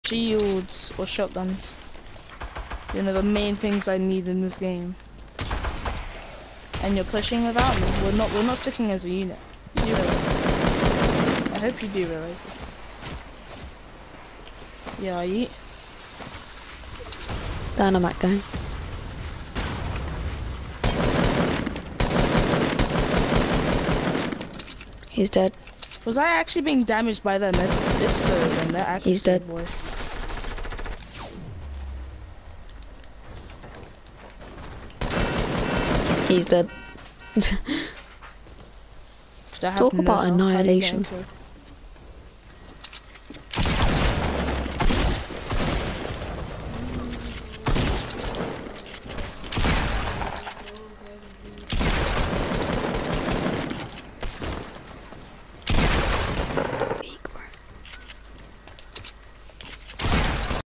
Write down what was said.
shields or shotguns. You know, the main things I need in this game. And you're pushing without me. We're not sticking as a unit. You do realize this. I hope you do realize this. Yeah, yeet. Dynamite going. He's dead. Was I actually being damaged by them? If so, then they're actually He's dead. boy. He's dead. Did I have Talk no about health? How did you get annihilation. into it?